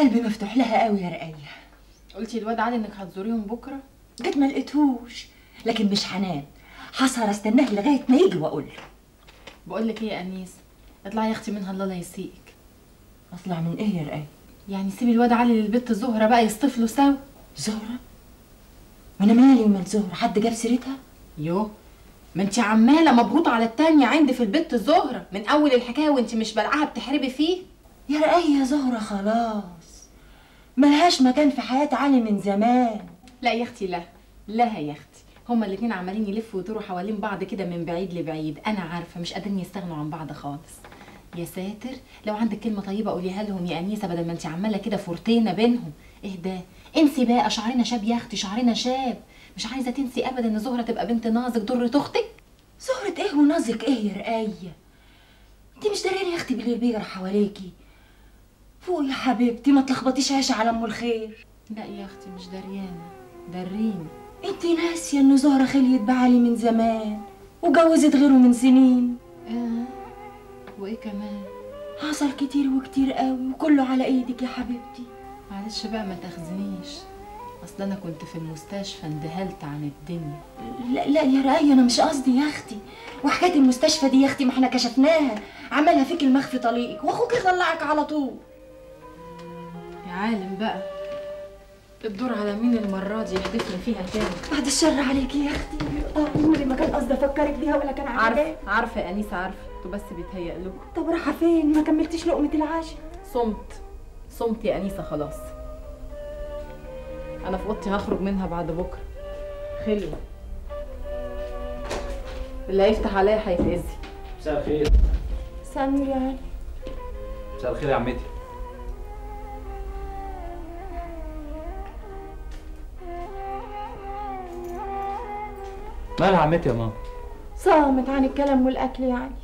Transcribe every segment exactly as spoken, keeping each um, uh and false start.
قلبي مفتوح لها قوي يا رقية. قلتي الواد علي انك هتزوريهم بكره؟ جيت ما لقيتهوش، لكن مش هنام، هسهر استناه لغايه ما يجي واقول له. بقول لك ايه يا انيس، اطلعي يا اختي منها الله لا يسيئك. اطلع من ايه يا رقية؟ يعني سيبي الواد علي للبت زهره بقى يصطفلوا سوا. زهره؟ وانا مالي ومال زهره؟ حد جاب سيرتها؟ يوه، ما انت عماله مبهوطه على التانيه عندي في البت زهره من اول الحكايه وانت مش بلعها بتحربي فيه. يا رقية يا زهره خلاص ملهاش مكان في حياه علي من زمان. لا يا اختي، لا لا يا اختي، هما الاتنين عمالين يلفوا ويدوروا حوالين بعض كده من بعيد لبعيد، انا عارفه مش قادرين يستغنوا عن بعض خالص. يا ساتر، لو عندك كلمه طيبه قوليها لهم يا انيسه بدل ما انت عماله كده فورتينا بينهم. اهدى، انسي بقى، شعرنا شاب يا اختي، شعرنا شاب. مش عايزه تنسي ابدا ان زهره تبقى بنت نازك ضرة اختك. زهره ايه ونازك ايه يا رقية؟ انت مش داريانه يا اختي باللي بيجرى حواليكي. فوق يا حبيبتي، ما تلخبطيش عيش على ام الخير. لا يا اختي مش دريانه، دريني. انت ناسيه ان زهره خليت بعلي من زمان وجوزت غيره من سنين. اه، وايه كمان؟ حصل كتير وكتير قوي وكله على ايدك يا حبيبتي. معلش بقى ما تاخذنيش، اصل انا كنت في المستشفى اندهلت عن الدنيا. لا لا يا رقية، انا مش قصدي يا اختي، وحكايه المستشفى دي يا اختي ما احنا كشفناها، عملها فيك المخفي طليقك واخوك يطلعك على طول. يا عالم بقى الدور على مين المره دي يحدفني فيها تاني. بعد الشر عليكي يا اختي، قولي ما كان قصدي افكرك بيها ولا كان عارفه. عارفه عارفه يا انيسه، عارفه، انتوا بس بيتهيأ لكم. طب رايحه فين؟ ما كملتيش لقمه العشاء. صمت صمت يا انيسه خلاص. انا في اوضتي هخرج منها بعد بكره، خلوه، اللي هيفتح عليا هيتأذي. مساء الخير. مساء النور يا علي. مساء الخير يا عمتي. مالها عمتي يا ماما؟ صامت عن الكلام والاكل يا علي.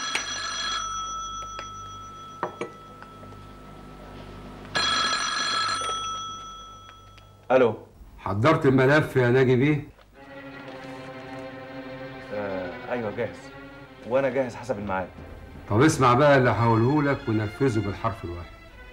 الو. حضرت الملف يا ناجي بيه؟ آه ايوه جاهز، وانا جاهز حسب الميعاد. طب اسمع بقى اللي هقوله لك ونفذه بالحرف الواحد.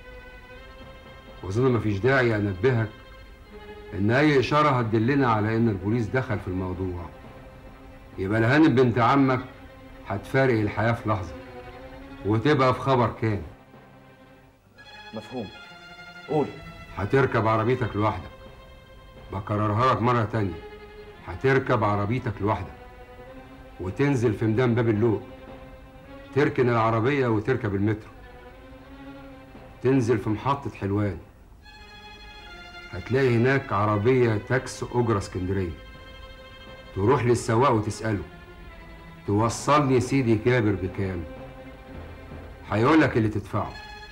واظن مفيش داعي انبهك ان اي اشاره هتدلنا على ان البوليس دخل في الموضوع، يبقى الهانم بنت عمك هتفارق الحياه في لحظه وتبقى في خبر كان. مفهوم، قول. هتركب عربيتك لوحدك، بكررها لك مره تانيه، هتركب عربيتك لوحدك وتنزل في ميدان باب اللوق، تركن العربيه وتركب المترو، تنزل في محطه حلوان، هتلاقي هناك عربيه تاكس اجره اسكندريه، تروح للسواق وتساله توصلني سيدي كابر بكام، هيقولك اللي تدفعه،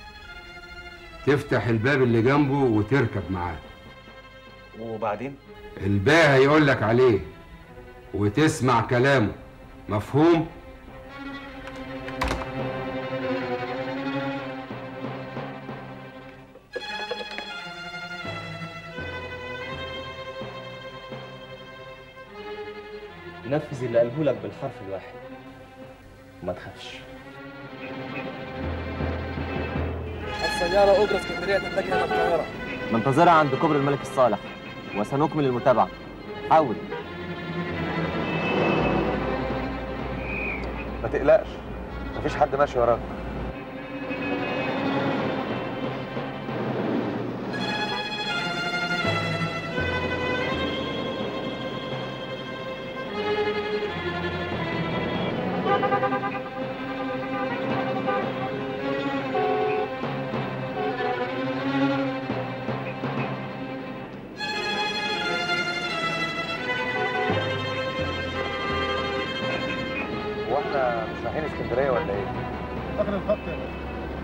تفتح الباب اللي جنبه وتركب معاه. وبعدين؟ الباقي هيقولك عليه وتسمع كلامه، مفهوم؟ نفذ اللي قاله لك بالحرف الواحد وما تخافش. السيارة أجرة اسكندرية تتجه إلى القاهرة. منتظرها عند كوبري الملك الصالح وسنكمل المتابعة. حاول. ما تقلقش، مفيش حد ماشي وراك. هو احنا مش رايحين اسكندريه ولا ايه؟ اخر الخط يا باشا.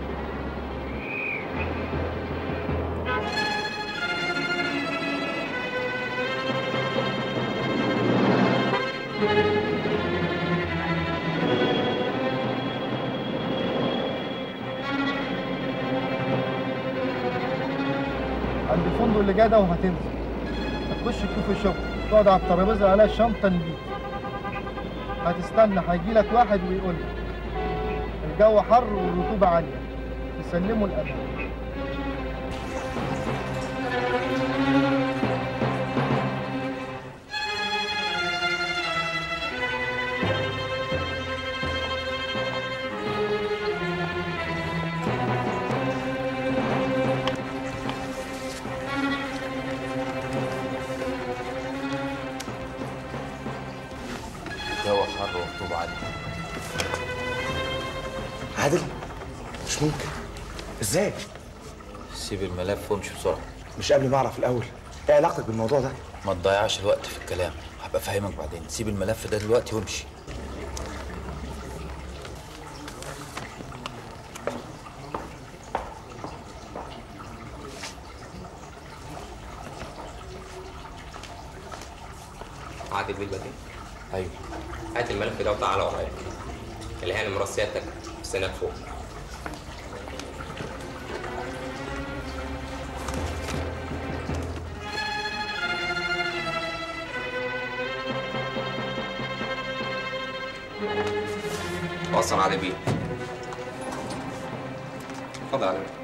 عند الفندق اللي جاي ده وهتنزل، هتخش تشوف الشغل، تقعد على الترابيزه عليها شنطه نجيب، هتستنى هيجيلك واحد ويقول لك الجو حر والرطوبه عاليه، تسلمه الامان. الجو حر ورطوبة عالية. عادل مش ممكن. ازاي؟ سيب الملف وامشي بسرعة. مش قبل ما اعرف الاول ايه علاقتك بالموضوع ده؟ ما تضيعش الوقت في الكلام، هبقى افهمك بعدين. سيب الملف ده دلوقتي وامشي. عادل بيه البديل. ايوه. هات الملف ده وتعالى ورايا. الهانم مرسياتك في السناب فوق. وصل عادل بيه. اتفضل عادل بيه.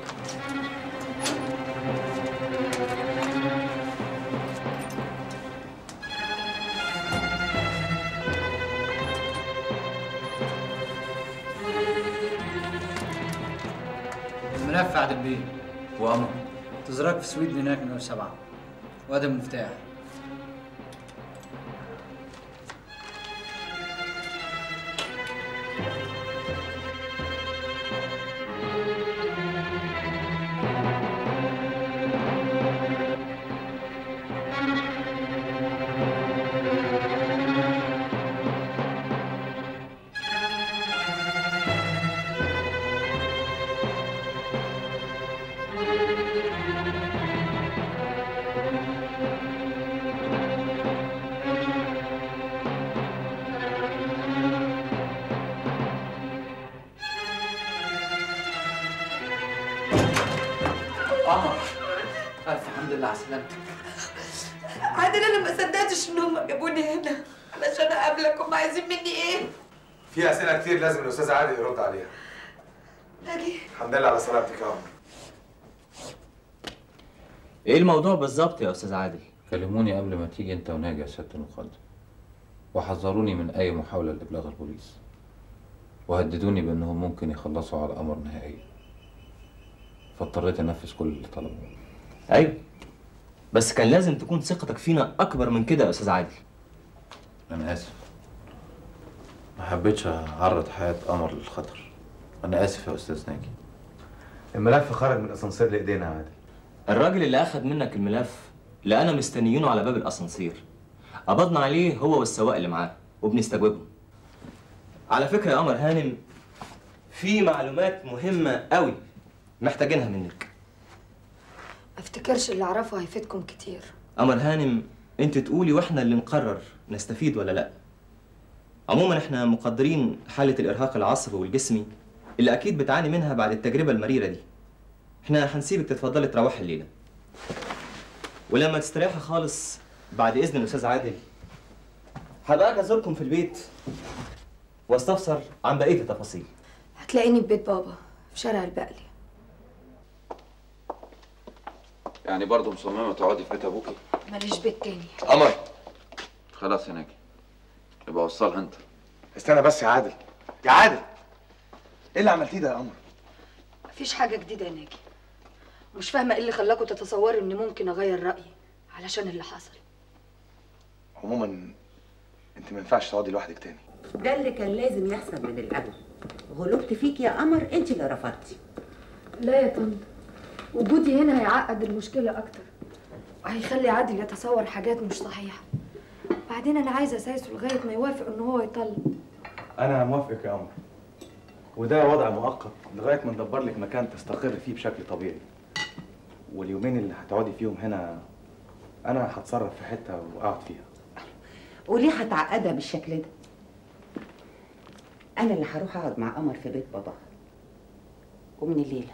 الملف عادل بيه. وقمر. تزرق في سويد هناك من سبعة. وهذا المفتاح. قمر ألف الحمد لله على سلامتك. عادل انا ما صدقتش ان هم جابوني هنا علشان اقابلك. هم عايزين مني ايه؟ في اسئله كتير لازم الاستاذ عادل يرد عليها. اجي. الحمد لله على سلامتك يا عمر. ايه الموضوع بالظبط يا استاذ عادل؟ كلموني قبل ما تيجي انت وناجي يا سيادة المقدم، وحذروني من اي محاولة لابلاغ البوليس، وهددوني بانهم ممكن يخلصوا على الامر نهائيا، فاضطريت انفذ كل اللي طلبوه. ايوه بس كان لازم تكون ثقتك فينا اكبر من كده يا استاذ عادل. انا اسف، ما حبيتش اعرض حياة قمر للخطر. انا اسف يا استاذ ناجي. الملف خرج من الاسانسير لايدينا يا عادل. الراجل اللي اخد منك الملف لقانا مستنيينه على باب الاسانسير. قبضنا عليه هو والسواق اللي معاه وبنستجوبهم. على فكره يا قمر هانم، في معلومات مهمه قوي محتاجينها منك. ما افتكرش اللي اعرفه هيفيدكم كتير. قمر هانم، انت تقولي واحنا اللي نقرر نستفيد ولا لا. عموما احنا مقدرين حاله الارهاق العصبي والجسمي اللي اكيد بتعاني منها بعد التجربه المريره دي. احنا هنسيبك تتفضلي تروحي الليله، ولما تستريحي خالص بعد اذن الاستاذ عادل هبقى اجي ازوركم في البيت واستفسر عن بقيه التفاصيل. هتلاقيني في بيت بابا في شارع البقلي. يعني برضه مصممة تقعدي في بيت ابوكي؟ ماليش بيت تاني. قمر خلاص يا ناجي، يبقى وصلها انت. استنى بس يا عادل. يا عادل ايه اللي عملتيه ده يا قمر؟ مفيش حاجه جديده يا ناجي. مش فاهمه ايه اللي خلاكوا تتصوروا اني ممكن اغير رايي علشان اللي حصل. عموما انت ما ينفعش تقعدي لوحدك تاني. ده اللي كان لازم يحصل من الاول. غلبت فيك يا قمر، انت اللي رفضتي. لا يا طنط، وجودي هنا هيعقد المشكله اكتر وهيخلي عادل يتصور حاجات مش صحيحه. بعدين انا عايزه اسايسه لغايه ما يوافق ان هو يطلق. انا موافقك يا قمر، وده وضع مؤقت لغايه ما ندبر لك مكان تستقر فيه بشكل طبيعي. واليومين اللي هتقعدي فيهم هنا انا هتصرف في حته واقعد فيها. وليه هتعقدها بالشكل ده؟ انا اللي هروح اقعد مع قمر في بيت باباها، ومن الليله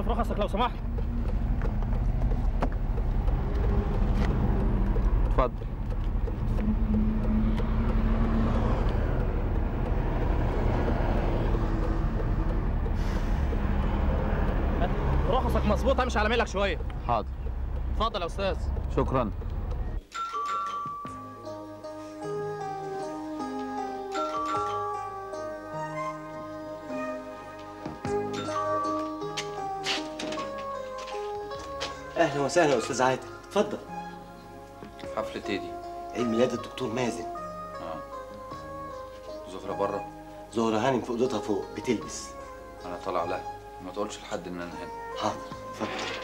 في رخصك لو سمحت. اتفضل. رخصك مظبوط، امشي على ميلك شويه. حاضر. اتفضل يا استاذ. شكرا. اهلا وسهلا يا استاذ عادل، اتفضل. حفلة ايه دي؟ عيد ميلاد الدكتور مازن. اه. زهرة بره؟ زهرة هانم في اوضتها فوق بتلبس. انا طالع لها، ما تقولش لحد ان انا هنا. حاضر، اتفضل.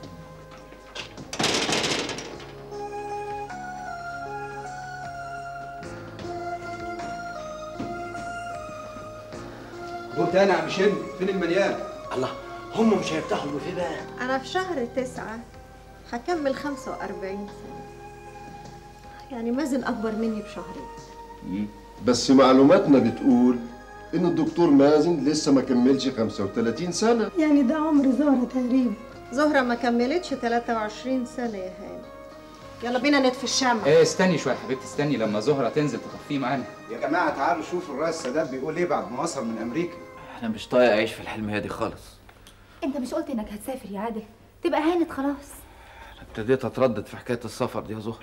قول تاني يا عم شمي، فين المليان؟ الله، هم مش هيفتحوا البوفيه بقى؟ أنا في شهر تسعة هكمل خمسة وأربعين سنة، يعني مازن أكبر مني بشهرين. بس معلوماتنا بتقول إن الدكتور مازن لسه ما كملش خمسة وثلاثين سنة. يعني ده عمر زهرة تقريبا. زهرة ما كملتش ثلاثة وعشرين سنة يا هاني. يلا بينا نطفي الشمع. ايه استني شويه يا حبيبتي، استني لما زهره تنزل تطفيه معانا. يا جماعه تعالوا شوفوا الرئيس السادات بيقول ايه بعد ما وصل من امريكا. انا مش طايق اعيش في الحلم هادي خالص. انت مش قلت انك هتسافر يا عادل؟ تبقى هانت خلاص. انا ابتديت اتردد في حكايه السفر دي يا زهره.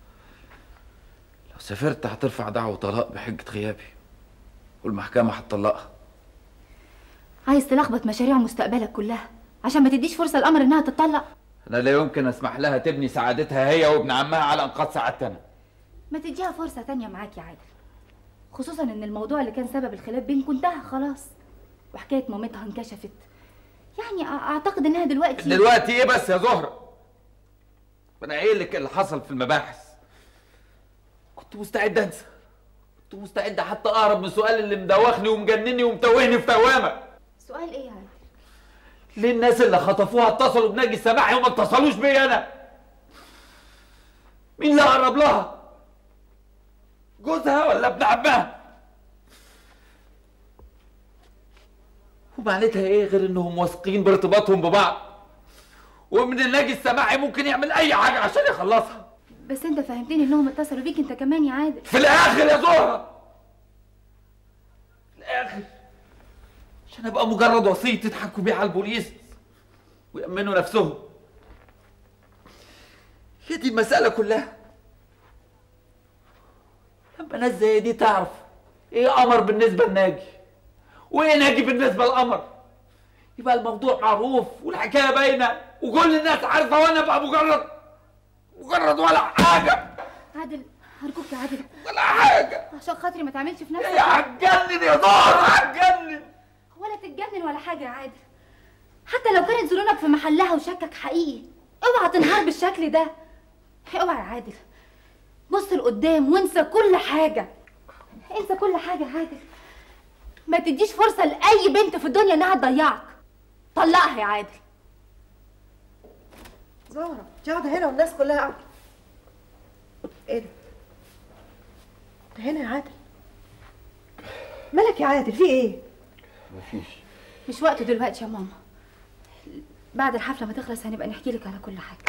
لو سافرت هترفع دعوه طلاق بحجه غيابي والمحكمه هتطلقها. عايز تلخبط مشاريع مستقبلك كلها عشان ما تديش فرصه لقمر انها تطلق. انا لا يمكن اسمح لها تبني سعادتها هي وابن عمها على انقاض سعادتنا. ما تديها فرصه تانية معاك يا عادل، خصوصا ان الموضوع اللي كان سبب الخلاف بينكم انتهى خلاص، وحكايه مامتها انكشفت. يعني اعتقد انها دلوقتي دلوقتي ايه بس يا زهره؟ انا قايل لك اللي حصل في المباحث. كنت مستعد انسى، كنت مستعد حتى اهرب من السؤال اللي مدوخني ومجنني ومتوهني في توامه. سؤال ايه يا عادل؟ ليه الناس اللي خطفوها اتصلوا بناجي السماحي وما اتصلوش بيا انا؟ مين اللي قرب لها؟ جوزها ولا ابن عمها؟ ومعناتها ايه غير انهم واثقين بارتباطهم ببعض، ومن الناجي السماحي ممكن يعمل اي حاجه عشان يخلصها. بس انت فهمتني انهم اتصلوا بيك انت كمان يا عادل. في الاخر يا زهره، في الاخر عشان ابقى مجرد وسيط يضحكوا بيه على البوليس ويأمنوا نفسهم. هي دي المسألة كلها. لما ناس زي دي تعرف ايه قمر بالنسبة لناجي وايه ناجي بالنسبة لقمر، يبقى الموضوع معروف والحكاية باينة وكل الناس عارفة، وانا ابقى مجرد مجرد ولا حاجة. عادل ارجوك يا عادل، ولا حاجة، عشان خاطري ما تعملش في نفسك. يا هتجنن يا زهرة، هتجنن. ولا تتجنن ولا حاجة يا عادل، حتى لو كانت ظنونك في محلها وشكك حقيقي اوعى تنهار بالشكل ده. اوعى يا عادل، بص لقدام وانسى كل حاجة، انسى كل حاجة يا عادل. ما تديش فرصة لأي بنت في الدنيا انها تضيعك. طلقها يا عادل. زهرة انت قاعدة هنا والناس كلها قاعدة. ايه ده؟ انت هنا يا عادل؟ مالك يا عادل، في ايه؟ مفيش. مش وقته دلوقتي يا ماما، بعد الحفلة ما تخلص هنبقى نحكي لك على كل حاجة.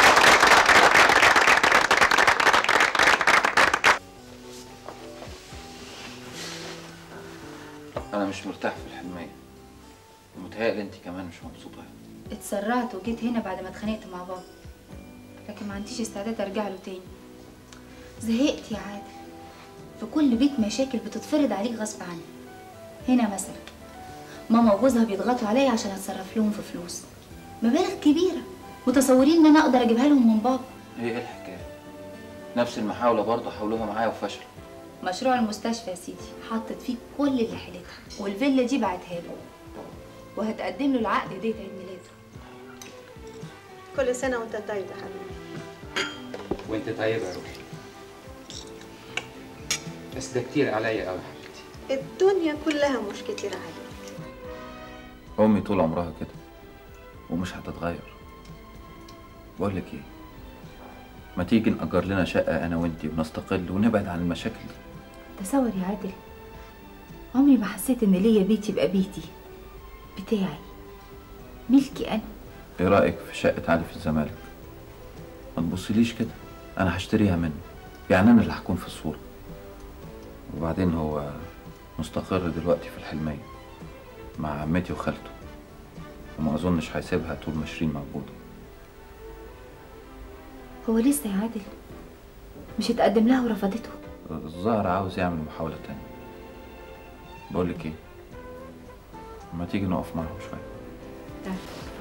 أنا مش مرتاح في الحلمية، ومتهيألي أنت كمان مش مبسوطة هنا. اتسرعت وجيت هنا بعد ما اتخانقت مع بابا، لكن ما عنديش استعداد ارجع له تاني. زهقت يا عادل، في كل بيت مشاكل بتتفرض عليك غصب عنك. هنا مثلا ماما وجوزها بيضغطوا عليا عشان اتصرف لهم في فلوس مبالغ كبيره، متصورين ان انا اقدر اجيبها لهم من بابا. إيه الحكاية؟ نفس المحاولة برضه حاولوها معايا وفشلوا. مشروع المستشفى يا سيدي حطت فيه كل اللي حيلتها، والفيلا دي بعتها له وهتقدم له العقد هديه عيد ميلاده. كل سنة وانت طيب يا حبيبي. وانت طيبة يا روحي. بس ده كتير عليا قوي يا حبيبتي. الدنيا كلها مش كتير عليك. أمي طول عمرها كده ومش هتتغير. بقول لك إيه؟ ما تيجي نأجر لنا شقة أنا وأنتي ونستقل ونبعد عن المشاكل دي. تصور يا عادل، عمري ما حسيت إن ليا بيتي يبقى بيتي بتاعي. ملكي انا. ايه رايك في شقه علي في الزمالك؟ ما تبصيليش كده، انا هشتريها منه، يعني انا اللي هكون في الصوره. وبعدين هو مستقر دلوقتي في الحلميه مع عمتي وخالته، وما اظنش هيسيبها طول ما شيرين موجوده. هو لسه يا عادل مش اتقدم لها ورفضته؟ الظاهر عاوز يعمل محاوله تانية. بقول لك ايه، ما تيجي نقف معاهم شويه.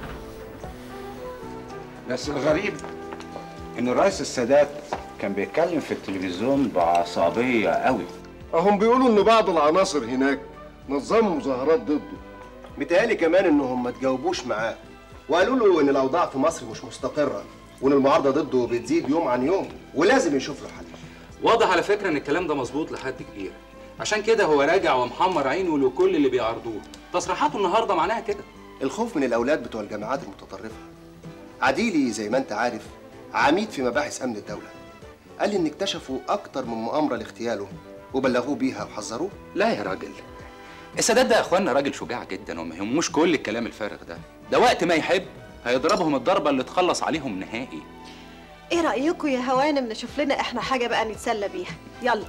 بس الغريب ان الرئيس السادات كان بيتكلم في التلفزيون بعصبيه قوي. هم بيقولوا ان بعض العناصر هناك نظموا مظاهرات ضده. متهيألي كمان انهم ما تجاوبوش معاه وقالوا له ان الاوضاع في مصر مش مستقره وان المعارضه ضده بتزيد يوم عن يوم ولازم يشوف له حل. واضح على فكره ان الكلام ده مظبوط لحد كبير، عشان كده هو راجع ومحمر عينه لكل اللي بيعارضوه. تصريحاته النهارده معناها كده. الخوف من الاولاد بتوع الجامعات المتطرفه. عديلي زي ما انت عارف عميد في مباحث امن الدوله، قال لي ان اكتشفوا اكتر من مؤامره لاغتياله وبلغوه بيها وحذروه. لا يا راجل، السادات ده يا اخوانا راجل شجاع جدا وما يهموش كل الكلام الفارغ ده. ده وقت ما يحب هيضربهم الضربه اللي تخلص عليهم نهائي. ايه رايكم يا هوانم نشوف لنا احنا حاجه بقى نتسلى بيها؟ يلا.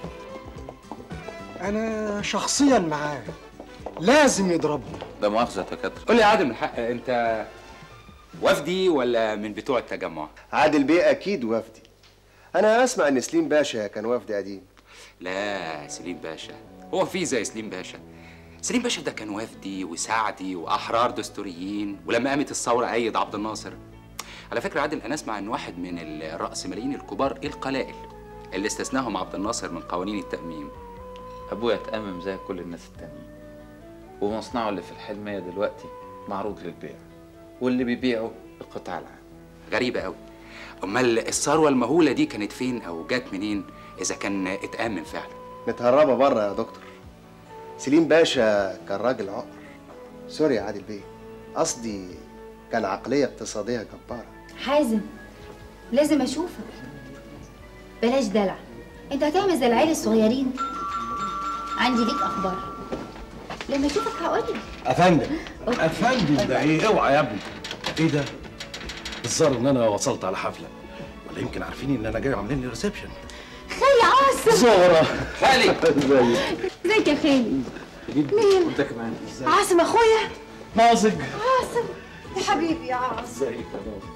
انا شخصيا معاه، لازم يضربهم. ده مؤاخذه يا كابتن. قول لي يا عادل من حق، انت وفدي ولا من بتوع التجمع؟ عادل بيه اكيد وفدي. انا اسمع ان سليم باشا كان وفدي قديم. لا سليم باشا هو في زي سليم باشا؟ سليم باشا ده كان وفدي وسعدي واحرار دستوريين، ولما قامت الثوره ايد عبد الناصر. على فكره عادل، انا اسمع ان واحد من الرأسماليين الكبار القلائل اللي استثناهم عبد الناصر من قوانين التأميم. ابويا اتأمم زي كل الناس التانيين، ومصنعه اللي في الحلميه دلوقتي معروض للبيع، واللي بيبيعه القطاع العام. غريبه قوي. امال الثروه المهوله دي كانت فين او جت منين اذا كان اتأمم فعلا؟ متهربه بره يا دكتور. سليم باشا كان راجل عقر. سوري يا عادل بيه، قصدي كان عقليه اقتصاديه جباره. حازم لازم اشوفك، بلاش دلع. انت هتعمل زي العيال الصغيرين. عندي ليك اخبار، لما اشوفك هقول لك. افندم افندم ده ايه؟ اوعى يا ابني. ايه ده؟ الظاهر ان انا وصلت على حفله، ولا يمكن عارفين ان انا جاي عاملين لي ريسبشن. خالي عاصم. زهرة. خالي. ازيك يا خالي؟ مين؟ وانت كمان ازيك؟ عاصم اخويا. ناصج. عاصم يا حبيبي يا عاصم. ازيك يا ناصج؟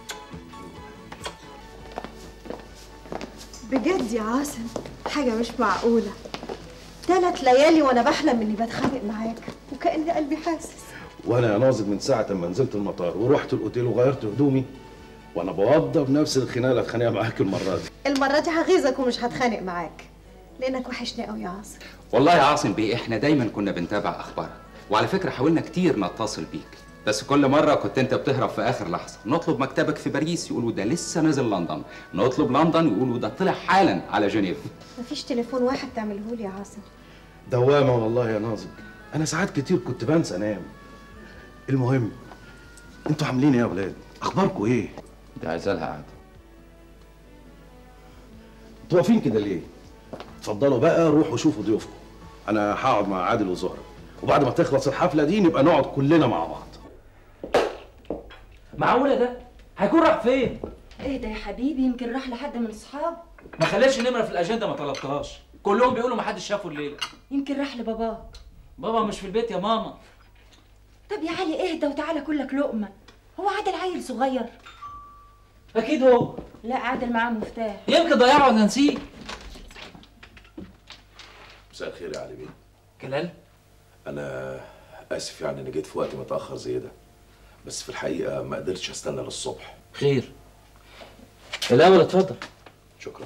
بجد يا عاصم حاجه مش معقوله. ثلاث ليالي وانا بحلم اني بتخانق معاك وكأن قلبي حاسس. وانا يا ناظر من ساعه ما نزلت المطار ورحت الاوتيل وغيرت هدومي وانا بوضب نفس الخناقه اللي اتخانقها معاك المره دي. المره دي هغيظك ومش هتخانق معاك لانك وحشني قوي يا عاصم. والله يا عاصم بيه احنا دايما كنا بنتابع اخبارك، وعلى فكره حاولنا كتير نتصل بيك، بس كل مره كنت انت بتهرب في اخر لحظه. نطلب مكتبك في باريس يقولوا ده لسه نازل لندن، نطلب لندن يقولوا ده طلع حالا على جنيف. مفيش تليفون واحد تعمله لي يا عاصم؟ دوامه والله يا ناظر، انا ساعات كتير كنت بنسى انام. المهم انتوا عاملين ايه يا ولاد؟ اخباركم ايه؟ دي عايزه لها قعده. انتوا واقفين كده ليه؟ اتفضلوا بقى روحوا شوفوا ضيوفكم. انا هقعد مع عادل وزهره، وبعد ما تخلص الحفله دي نبقى نقعد كلنا مع بعض. معقوله ده؟ هيكون راح فين؟ ايه ده يا حبيبي؟ يمكن راح لحد من اصحابه. ما خلاش نمره في الاجنده ما طلبتهاش، كلهم بيقولوا ما حدش شافه الليله. يمكن راح لباباه. بابا مش في البيت يا ماما. طب يا علي اهدى وتعالى كلك لقمه. هو عادل عيل صغير؟ اكيد هو. لا عادل معاه مفتاح. يمكن ضيعه ولا نسيه. مساء الخير يا علي بيه. جلال، انا اسف يعني اني جيت في وقت متاخر زي ده، بس في الحقيقه ما قدرتش استنى للصبح. خير. الاول اتفضل. شكرا.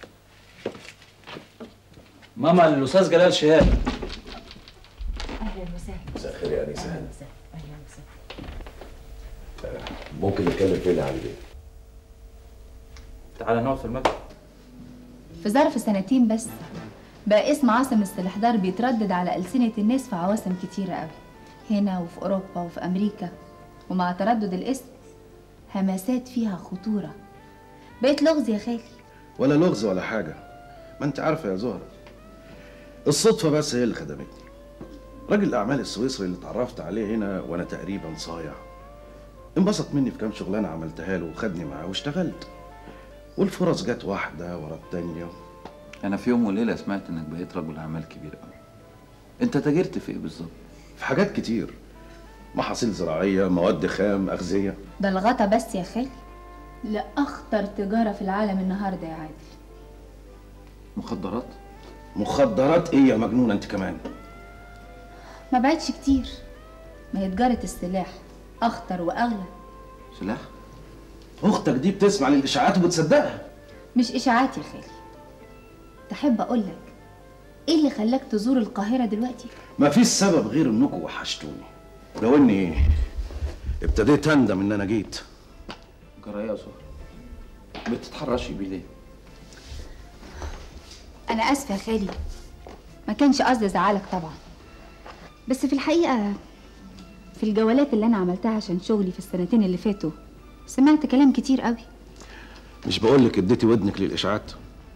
ماما الاستاذ جلال شهاب. اهلا وسهلا. مساء الخير يا انسه. اهلا وسهلا. اهلا وسهلا. ممكن نتكلم فين يا علي بيه؟ تعالى نقعد في المكتب. في ظرف سنتين بس بقى اسم عاصم السلحدار بيتردد على ألسنة الناس في عواصم كتيرة قوي، هنا وفي أوروبا وفي أمريكا. ومع تردد الاسم همسات فيها خطورة. بقيت لغز يا خالي. ولا لغز ولا حاجه، ما انت عارفه يا زهره، الصدفه بس هي اللي خدمتني. راجل الاعمال السويسري اللي اتعرفت عليه هنا وانا تقريبا صايع انبسط مني في كام شغلانه عملتها له وخدني معاه واشتغلت، والفرص جت واحده ورا التانيه. انا في يوم وليله سمعت انك بقيت رجل اعمال كبير قوي. انت تاجرت في ايه بالظبط؟ في حاجات كتير، محاصيل زراعيه، مواد خام، اغذيه. ده الغطا بس يا خالي، لا اخطر تجاره في العالم النهارده يا عادل. مخدرات؟ مخدرات ايه يا مجنونه انت كمان؟ ما بعدش كتير، ما هي تجاره السلاح اخطر واغلى. سلاح؟ اختك دي بتسمع للاشاعات وبتصدقها. مش اشاعات يا خالي، تحب اقول لك ايه اللي خلاك تزور القاهره دلوقتي؟ مفيش سبب غير انكم وحشتوني، لو اني ابتديت اندم ان انا جيت. جرايه يا زهر، بتتحرشي بيه ليه؟ انا اسفه يا خالي، ما كانش قصدي ازعلك طبعا، بس في الحقيقه في الجولات اللي انا عملتها عشان شغلي في السنتين اللي فاتوا سمعت كلام كتير قوي. مش بقولك اديتي ودنك للاشاعات؟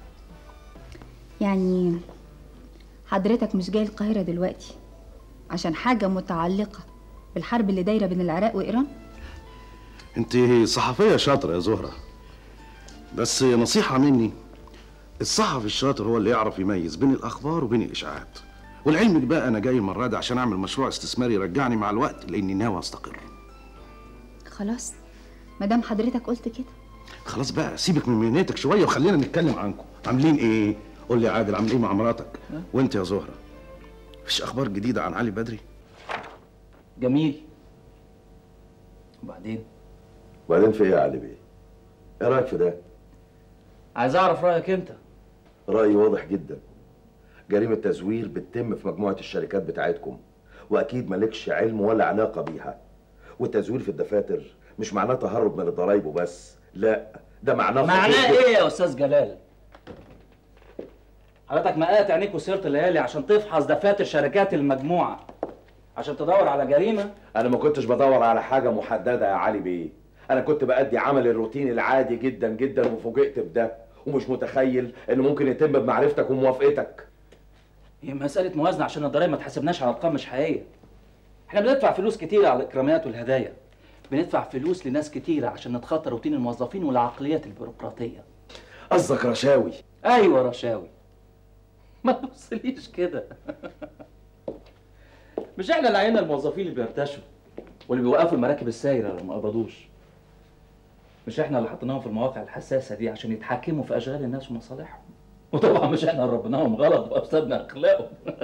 يعني حضرتك مش جاي القاهره دلوقتي عشان حاجه متعلقه بالحرب اللي دايره بين العراق وايران؟ انت صحفيه شاطره يا زهره، بس نصيحه مني، الصحفي الشاطر هو اللي يعرف يميز بين الاخبار وبين الاشاعات. ولعلمك بقى انا جاي المره دي عشان اعمل مشروع استثماري يرجعني مع الوقت، لاني ناوي استقر. خلاص ما دام حضرتك قلت كده. خلاص بقى سيبك من مهنتك شويه وخلينا نتكلم عنكم. عاملين ايه؟ قول لي يا عادل، عامل ايه مع مراتك؟ وانت يا زهره؟ مفيش اخبار جديده عن علي بدري؟ جميل. وبعدين؟ وبعدين في ايه يا علي بيه؟ ايه رايك في ده؟ عايز اعرف رايك انت. رايي واضح جدا. جريمه تزوير بتتم في مجموعه الشركات بتاعتكم، واكيد مالكش علم ولا علاقه بيها. والتزوير في الدفاتر مش معناه تهرب من الضرايب وبس، لا ده معناه معناه ايه يا استاذ جلال؟ حضرتك مقات عينيك وسهرت الليالي عشان تفحص دفاتر شركات المجموعه عشان تدور على جريمه؟ انا ما كنتش بدور على حاجه محدده يا علي بيه، انا كنت بأدي عمل الروتين العادي جدا جدا، وفوجئت بده ومش متخيل انه ممكن يتم بمعرفتك وموافقتك. هي مساله موازنه عشان الضرايب ما تحاسبناش على ارقام مش حقيقيه. احنا بندفع فلوس كتيره على الاكرامات والهدايا، بندفع فلوس لناس كتيره عشان نتخطى روتين الموظفين والعقليات البيروقراطيه. قصدك رشاوي؟ ايوه رشاوي. ما تبصليش كده. مش احنا اللي عينا الموظفين اللي بيرتشوا واللي بيوقفوا المراكب السايره لو ما قبضوش؟ مش احنا اللي حطيناهم في المواقع الحساسه دي عشان يتحكموا في اشغال الناس ومصالحهم؟ وطبعا مش احنا اللي ربيناهم غلط وافسدنا اخلاقهم.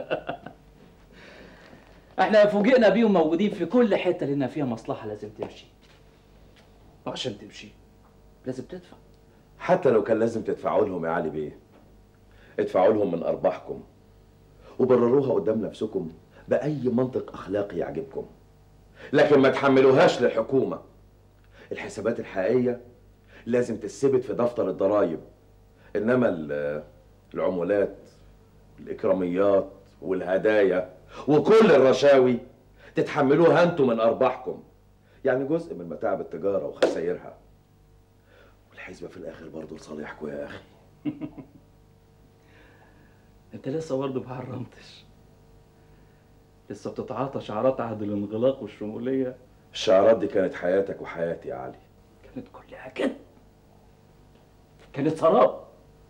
احنا فوجئنا بيهم موجودين في كل حته لان فيها مصلحه لازم تمشي. وعشان تمشي لازم تدفع. حتى لو كان لازم تدفعوا لهم يا علي بيه، ادفعوا لهم من ارباحكم وبرروها قدام نفسكم باي منطق اخلاقي يعجبكم، لكن ما تحملوهاش للحكومه. الحسابات الحقيقيه لازم تثبت في دفتر الضرايب، انما العمولات الاكراميات والهدايا وكل الرشاوي تتحملوها انتم من ارباحكم، يعني جزء من متاعب التجاره وخسائرها، والحسبه في الاخر برضه لصالحكم يا اخي. انت لسه برضه ما حرمتش، لسه بتتعاطى شعارات عهد الانغلاق والشموليه. الشعارات دي كانت حياتك وحياتي يا علي. كانت كلها كده، كانت سراب.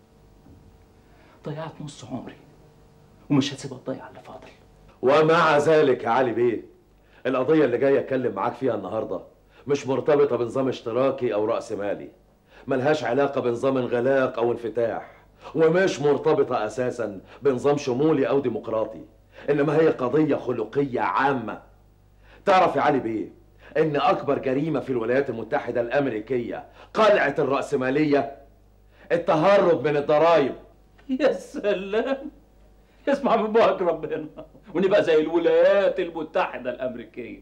ضيعت نص عمري ومش هسيبها تضيع اللي فاضل. ومع ذلك يا علي بيه، القضيه اللي جاي اتكلم معاك فيها النهارده مش مرتبطه بنظام اشتراكي او راسمالي، ملهاش علاقه بنظام انغلاق او انفتاح، ومش مرتبطه اساسا بنظام شمولي او ديمقراطي، انما هي قضيه خلقيه عامه. تعرف يا علي بيه ان اكبر جريمه في الولايات المتحده الامريكيه قلعه الراسماليه، التهرب من الضرايب. يا سلام، اسمع من بوك ربنا ونبقى زي الولايات المتحده الامريكيه.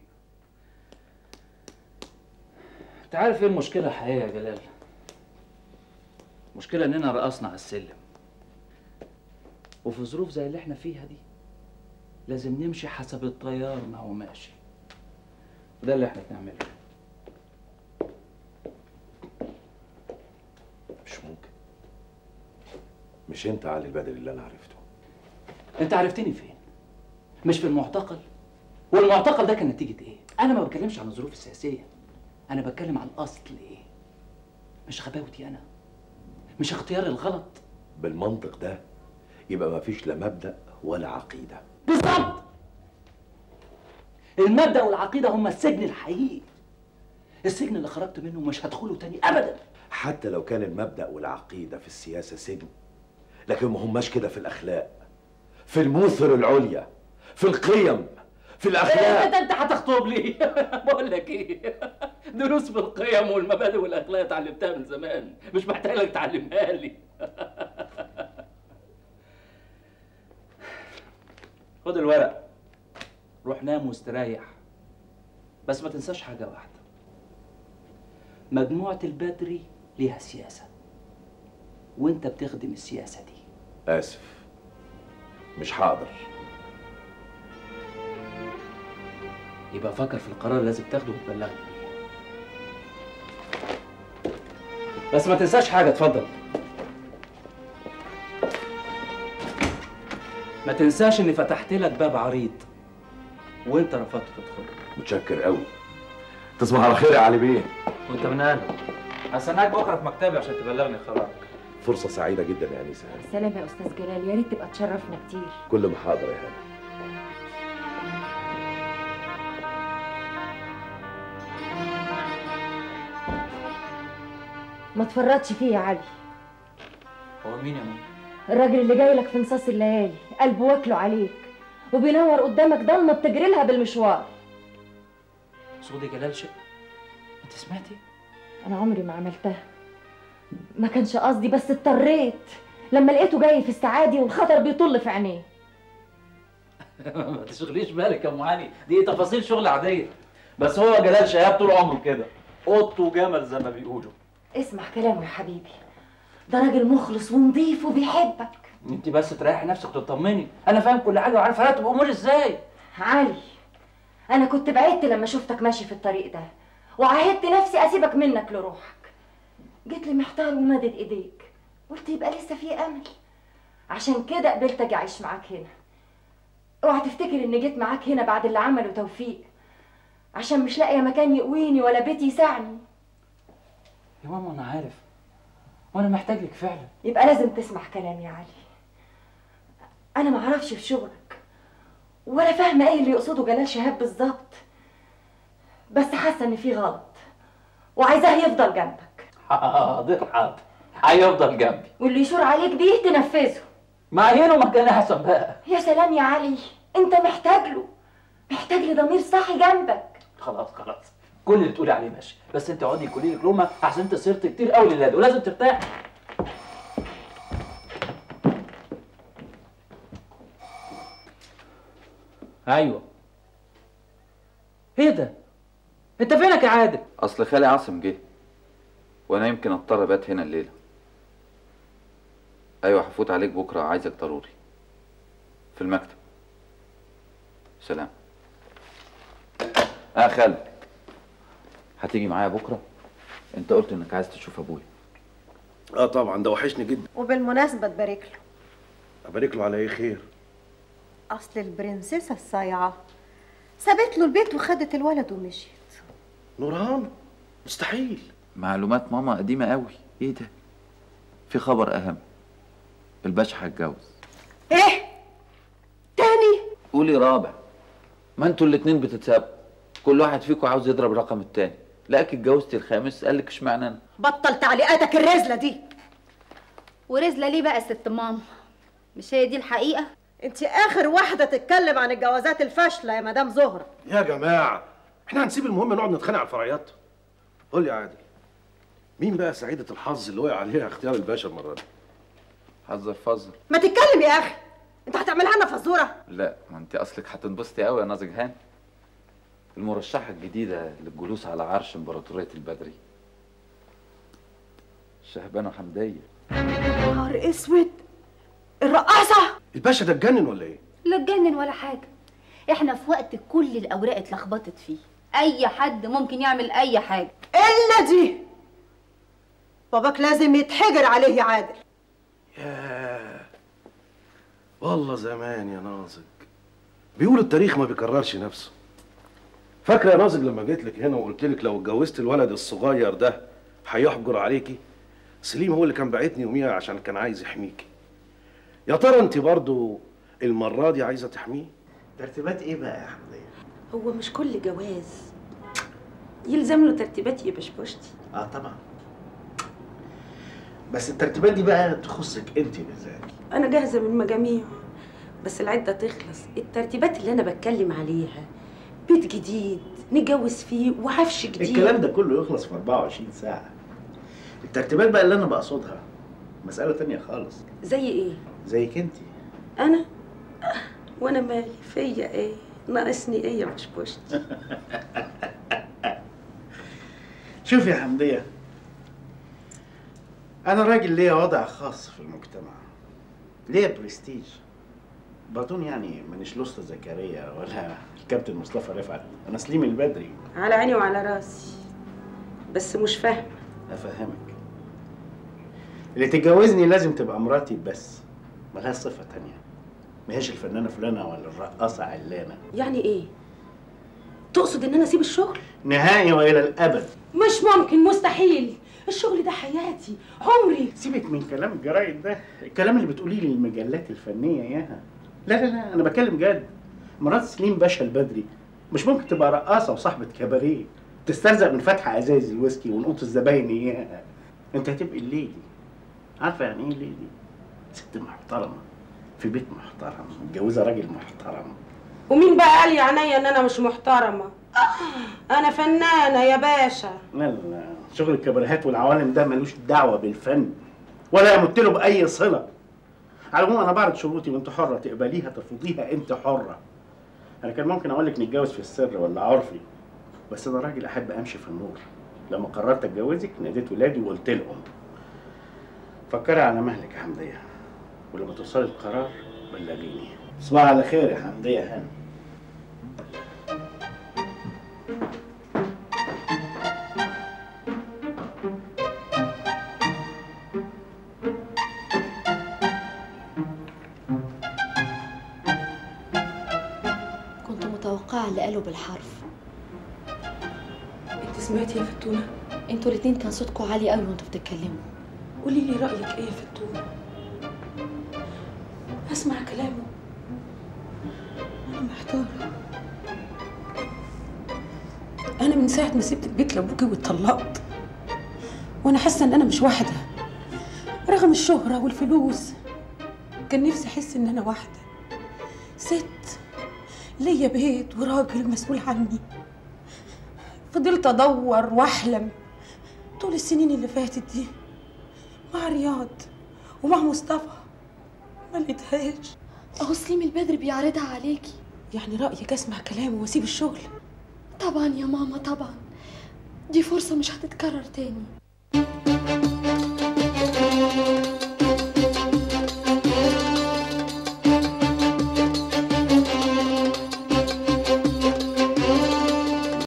انت عارف ايه المشكله الحقيقيه يا جلال؟ المشكله اننا رقصنا على السلم، وفي ظروف زي اللي احنا فيها دي لازم نمشي حسب التيار ما هو ماشي، وده اللي احنا بنعمله. مش ممكن. مش انت علي البدري اللي انا عرفته. انت عرفتني فين؟ مش في المعتقل؟ والمعتقل ده كان نتيجه ايه؟ انا ما بتكلمش عن الظروف السياسيه، انا بتكلم عن الاصل ايه، مش غباوتي انا، مش اختياري الغلط. بالمنطق ده يبقى مفيش لا مبدأ ولا عقيدة. بالظبط. المبدأ والعقيدة هما السجن الحقيقي. السجن اللي خرجت منه مش هدخله تاني ابدا. حتى لو كان المبدأ والعقيدة في السياسة سجن، لكن ما هماش كده في الأخلاق، في الموثر العليا، في القيم، في الأخلاق. انت انت هتخطب لي؟ بقول لك ايه، دروس في القيم والمبادئ والاخلاق اتعلمتها من زمان، مش محتاج لك تعلمها لي. خد الورق، روح نام واستريح، بس ما تنساش حاجة واحدة، مجموعة البدري ليها سياسة وانت بتخدم السياسة دي. آسف، مش هقدر. يبقى فكر في القرار اللي لازم تاخده وتبلغني بيه. بس ما تنساش حاجة، اتفضل. ما تنساش اني فتحت لك باب عريض وانت رفضت تدخل. متشكر قوي. تصبح على خير يا علي بيه. وانت من اهله. هستناك بكره في مكتبي عشان تبلغني خبرك. فرصة سعيدة جدا يا أنيسة. سلام يا أستاذ جلال، يا ريت تبقى تشرفنا كتير. كل ما حاضر يا هاني. ما تفرطش فيه يا علي. هو مين يا ماما؟ الراجل اللي جاي لك في نصاص الليالي، قلبه واكله عليك وبينور قدامك ضلمه بتجري لها بالمشوار. صوتي جلال شيء؟ انت سمعتي؟ انا عمري ما عملتها، ما كانش قصدي، بس اضطريت لما لقيته جاي في استعادي والخطر بيطل في عينيه. ما تشغليش بالك يا ام علي، دي تفاصيل شغل عاديه، بس هو جلال شهاب طول عمره كده، قط وجمل زي ما بيقولوا. اسمع كلامه يا حبيبي، ده راجل مخلص ونضيف وبيحبك. انت بس تريحي نفسك وتطمني، انا فاهم كل حاجه وعارف هرتب اموري ازاي. علي، انا كنت بعدت لما شفتك ماشي في الطريق ده، وعاهدت نفسي اسيبك منك لروحك. جيت لي محتار ومدد ايديك، قلت يبقى لسه في امل، عشان كده قبلت اجي اعيش معاك هنا. اوعى تفتكر اني جيت معاك هنا بعد اللي عمله توفيق، عشان مش لاقيه مكان يقويني ولا بيت يسعني. يا ماما انا عارف، وانا محتاج لك فعلا. يبقى لازم تسمع كلامي يا علي. انا ما اعرفش في شغلك ولا فاهمه ايه اللي يقصده جلال شهاب بالظبط، بس حاسه ان في غلط وعايزاه يفضل جنبك. حاضر حاضر، هيفضل جنبي، واللي يشور عليك بيه تنفذه. معينه مكان احسن بقى. يا سلام يا علي، انت محتاج له، محتاج لضمير صاحي جنبك. خلاص خلاص، كل اللي تقولي عليه ماشي، بس انت اقعدي كلي لك لقمه احسن انت صرت كتير قوي للاد ولازم ترتاح. ايوه. ايه ده؟ انت فينك يا عادل؟ اصل خالي عاصم جه وانا يمكن اضطر ابات هنا الليله. ايوه هفوت عليك بكره، عايزك ضروري في المكتب. سلام. اه خالد، هتيجي معايا بكره؟ انت قلت انك عايز تشوف ابويا. اه طبعا، ده وحشني جدا. وبالمناسبة تبارك له. ابارك له على ايه خير؟ أصل البرنسيسة الصايعة سابت له البيت وخدت الولد ومشيت. نورهان؟ مستحيل. معلومات ماما قديمه قوي. ايه ده؟ في خبر اهم، الباشا هيتجوز. ايه؟ تاني؟ قولي رابع، ما انتوا الاتنين بتتسابقوا، كل واحد فيكم عاوز يضرب الرقم التاني. لاقيك اتجوزتي الخامس قال لك اشمعنى انا؟ بطل تعليقاتك الرزلة دي. ورزلة ليه بقى يا ست ماما؟ مش هي دي الحقيقة؟ انت اخر واحدة تتكلم عن الجوازات الفاشلة يا مدام زهرة. يا جماعه، احنا هنسيب المهم نقعد نتخانق على الفرعيات؟ قول لي يا عادل، مين بقى سعيده الحظ اللي وقع عليها اختيار الباشا المره دي؟ حذر فزر. ما تتكلم يا اخي، انت هتعملها لنا فزورة؟ لا، ما انت اصلك هتنبسطي قوي يا ناظر هاني. المرشحه الجديده للجلوس على عرش امبراطوريه البدري، شهبانه حمديه. نهار اسود، الرقاصة؟ الباشا ده اتجنن ولا ايه؟ لا اتجنن ولا حاجة، احنا في وقت كل الأوراق اتلخبطت فيه، أي حد ممكن يعمل أي حاجة. إلا دي باباك لازم يتحجر عليه يا عادل. ياه، والله زمان يا ناظر، بيقولوا التاريخ ما بيكررش نفسه. فاكره يا ناظر لما جيت لك هنا وقلت لك لو اتجوزت الولد الصغير ده هيحجر عليكي؟ سليم هو اللي كان باعتني يوميها عشان كان عايز يحميكي. يا ترى انت برضو المره دي عايزه تحميه؟ ترتيبات ايه بقى يا حمدية؟ هو مش كل جواز يلزم له ترتيبات يا بشبشتي. اه طبعا، بس الترتيبات دي بقى تخصك انت بالذات. انا جاهزه من مجاميع، بس العده تخلص. الترتيبات اللي انا بتكلم عليها بيت جديد نتجوز فيه وعفش جديد. الكلام ده كله يخلص في أربعة وعشرين ساعة. الترتيبات بقى اللي انا بقصدها مسألة تانية خالص. زي ايه؟ زيك انت. انا؟ وانا مالي فيا ايه؟ ناقصني ايه يا بشبشتي؟ شوف يا حمدية، أنا راجل ليا وضع خاص في المجتمع، ليا برستيج. برضون يعني مانيش لوسته زكريا ولا الكابتن مصطفى رفعت، أنا سليم البدري. على عيني وعلى راسي، بس مش فاهمة. أفهمك. اللي تتجوزني لازم تبقى مراتي بس، ملهاش صفة تانية. ماهيش الفنانة فلانة ولا الرقاصة علانة. يعني إيه؟ تقصد إن أنا أسيب الشغل؟ نهائي وإلى الأبد. مش ممكن، مستحيل. الشغل ده حياتي، عمري. سيبك من كلام الجرايد ده، الكلام اللي بتقوليه للمجلات الفنية ياها. لا لا لا، أنا بتكلم جد. مرات سليم باشا البدري مش ممكن تبقى رقاصة وصاحبة كباريه تسترزق من فتح ازايز الويسكي ونقوط الزباين اياها. انت هتبقي الليدي. عارفة يعني ايه الليدي؟ ست محترمة في بيت محترم، متجوزة راجل محترم. ومين بقى قال يا عينيا ان انا مش محترمة؟ انا فنانة يا باشا. لا لا، شغل الكباريهات والعوالم ده ملوش دعوة بالفن ولا يمت له بأي صلة. على العموم أنا بعرض شروطي وأنت حرة تقبليها ترفضيها، أنت حرة. أنا كان ممكن أقول لك نتجوز في السر ولا عرفي، بس أنا راجل أحب أمشي في النور. لما قررت أتجوزك ناديت ولادي وقلت لهم فكري على مهلك يا حمدية، ولما توصلي القرار بلغيني. تصبحي على خير يا حمدية هانم. متوقعة اللي قاله بالحرف. انت سمعتي يا فتونة؟ انتوا الاتنين كان صوتكوا عالي قوي وانتوا بتتكلموا. قولي لي رأيك ايه يا فتونة؟ اسمع كلامه. انا محتارة. انا من ساعة ما سبت البيت لابوكي واتطلقت وانا حاسة ان انا مش واحدة، رغم الشهرة والفلوس. كان نفسي احس ان انا واحدة ست ليا بيت وراجل مسؤول عني. فضلت ادور واحلم طول السنين اللي فاتت دي مع رياض ومع مصطفى، ما لقيتهاش. اهو سليم البدري بيعرضها عليكي. يعني رايك اسمع كلامه واسيب الشغل؟ طبعا يا ماما طبعا، دي فرصه مش هتتكرر تاني.